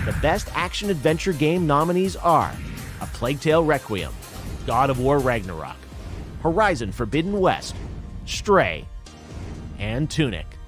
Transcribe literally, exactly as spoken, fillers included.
The best action-adventure game nominees are A Plague Tale Requiem, God of War Ragnarok, Horizon Forbidden West, Stray, and Tunic.